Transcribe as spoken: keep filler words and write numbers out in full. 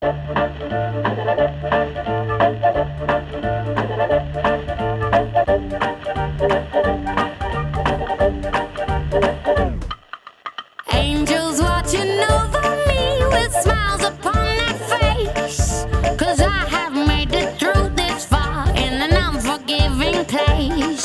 Angels watching over me with smiles upon their face, 'cause I have made it through this far in an unforgiving place.